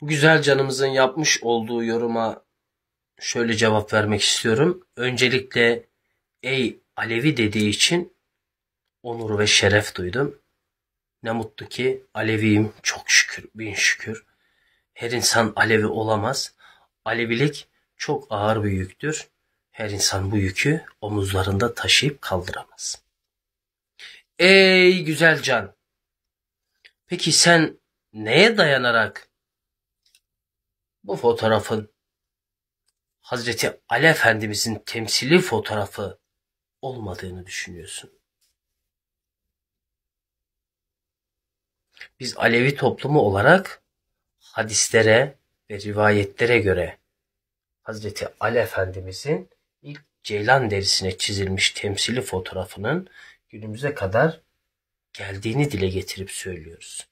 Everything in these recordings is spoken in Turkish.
Bu güzel canımızın yapmış olduğu yoruma şöyle cevap vermek istiyorum. Öncelikle ey Alevi dediği için onur ve şeref duydum. Ne mutlu ki Aleviyim, çok şükür, bin şükür. Her insan Alevi olamaz. Alevilik çok ağır bir yüktür. Her insan bu yükü omuzlarında taşıyıp kaldıramaz. Ey güzel can! Peki sen neye dayanarak bu fotoğrafın Hazreti Ali Efendimizin temsili fotoğrafı olmadığını düşünüyorsun? Biz Alevi toplumu olarak hadislere ve rivayetlere göre Hazreti Ali Efendimizin ilk ceylan derisine çizilmiş temsili fotoğrafının günümüze kadar geldiğini dile getirip söylüyoruz.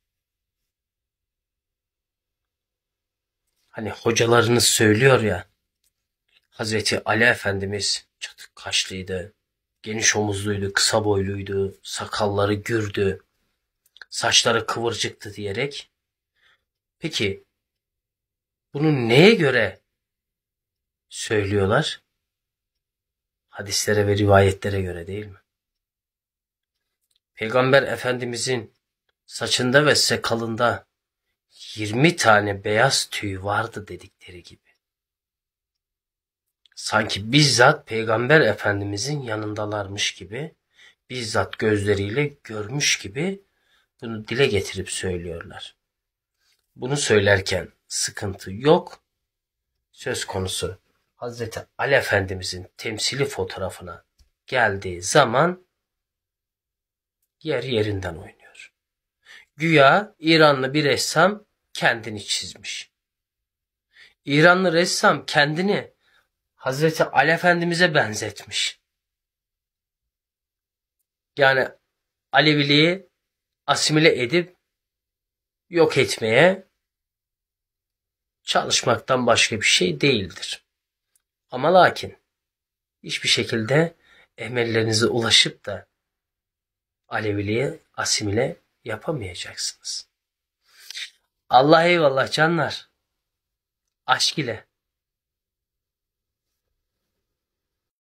Hani hocalarınız söylüyor ya, Hazreti Ali Efendimiz çatık kaşlıydı, geniş omuzluydu, kısa boyluydu, sakalları gürdü, saçları kıvırcıktı diyerek. Peki bunu neye göre söylüyorlar? Hadislere ve rivayetlere göre değil mi? Peygamber Efendimizin saçında ve sakalında 20 tane beyaz tüy vardı dedikleri gibi. Sanki bizzat Peygamber Efendimizin yanındalarmış gibi, bizzat gözleriyle görmüş gibi bunu dile getirip söylüyorlar. Bunu söylerken sıkıntı yok. Söz konusu Hazreti Ali Efendimizin temsili fotoğrafına geldiği zaman yer yerinden oynuyor. Güya İranlı bir ressam kendini çizmiş. İranlı ressam kendini Hazreti Ali Efendimiz'e benzetmiş. Yani Aleviliği asimile edip yok etmeye çalışmaktan başka bir şey değildir. Ama lakin hiçbir şekilde emellerinize ulaşıp da Aleviliği asimile yapamayacaksınız. Allah eyvallah canlar. Aşk ile.